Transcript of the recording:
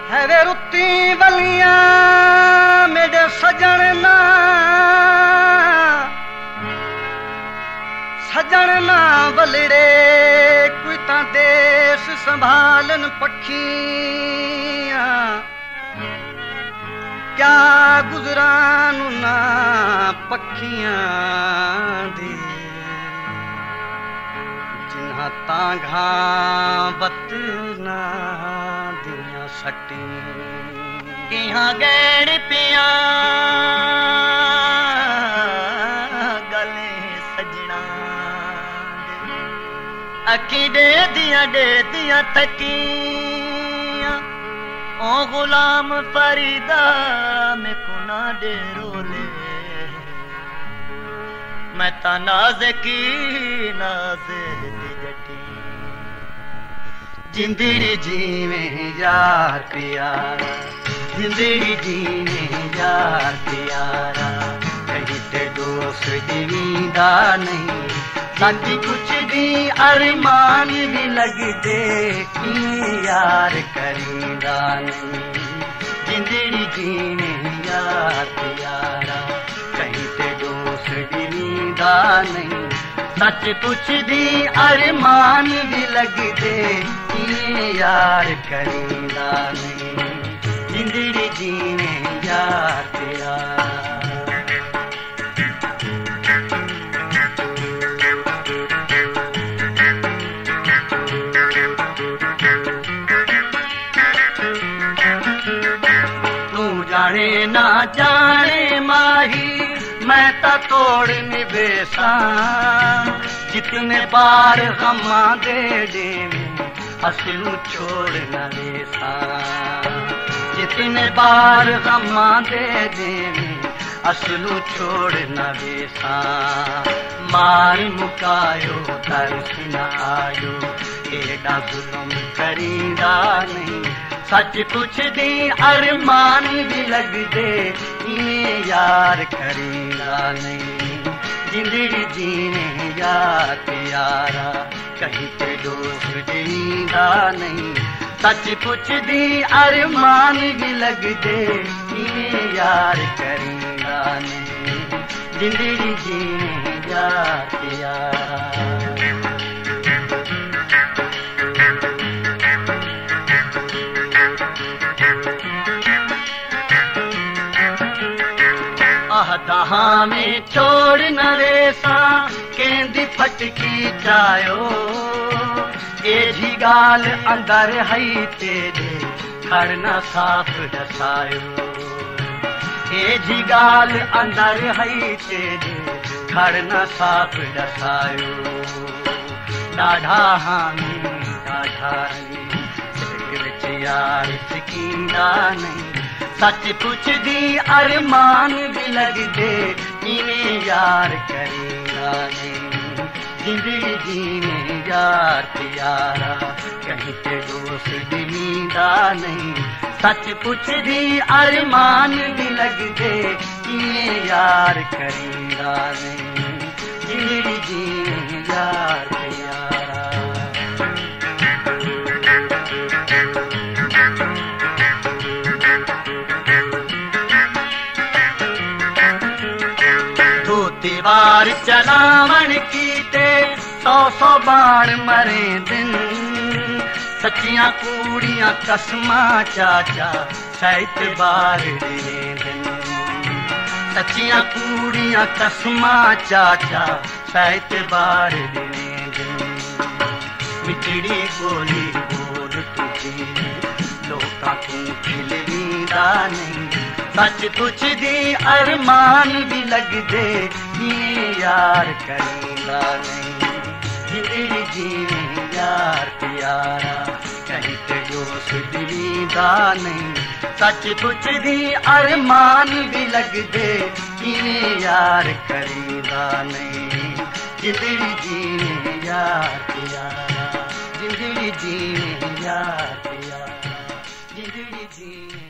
है वे रुत्ती वलियां मेरे सजन ना वलड़े कोई ता देश संभालन पखियां क्या गुजरानू ना पखियां दी जिन्हां तांघा वत ना दियां सटी किहां गैड़ पिया गले सजना अखी दे दिया थकियां ओ गुलाम फरीदा में कुना दे रोले मैं ता नाज़े की नाज़े दी जटी जिंदड़ी जीवें यार प्यारा जिंदड़ी जीवें यार प्यारा कहीं ते दोस्त जीवींदा नहीं सच कुछ दी अरमान भी लगदे की यार करींदा नहीं जिंदड़ी जीने यार प्यारा कहीं ते दोस्त जीवींदा नहीं सच कुछ दी अरमान भी लगदे की यार करींदा नहीं जिंदड़ी जीने यार प्यारा जाने ना जाने माही मैं ता तोड़ निवेसा जितने बार हमा दे असलू छोड़ न वेसा जितने बार हमा दे असलू छोड़ न वेसा मार मुकायो तरस न आयो एड़ा जुल्म करींदा नहीं सच कुछ दी अरमान भी लगदे इन्हें यार करींदा नहीं जिंदड़ी जीने यार प्यारा कहीं ते दोस्त जींदा नहीं सच कुछ दी अरमान भी लगदे इन्हें यार करींदा नहीं जिंदड़ी जीने यार प्यारा दहा में छोड़ न रेसा केंदी फटकी चायो ए जी गाल अंदर हई तेरे खड़ना साफ दसायो ए जी गाल अंदर हई तेरे खड़ना साफ दसायो डाढ़ा हामी डाढ़ा यार सिकींदा नहीं सच कुछ दी अरमान भी लगदे इन्हें यार करींदा नहीं जिंदड़ी जीने यार प्यारा कहीं ते दोस्त जीवींदा नहीं सच कुछ दी अरमान भी लगदे इन्हें यार करींदा नहीं जिंदड़ी जीने यार प्यारा दीवार चलावन कीते 100 बाण मरे दिन सच्चियां कूड़ियां कसमा चाचा सैत बार दिने दिन सच्चियां कूड़ियां कसमा चाचा सैत बार दिने दिन मिठड़ी बोली बोल तुझी लोका तू खिलवींदा नहीं सच कुछ दी अरमान भी लगदे यार करींदा नहीं जिंदड़ी जीने यार प्यारा कहीं ते दोस्त जीवींदा नहीं सच कुछ दी अरमान भी लगदे यार करींदा नहीं जिंदड़ी जीने यार प्यारा जिंदड़ी जीने यार प्यारा जिंदड़ी जीने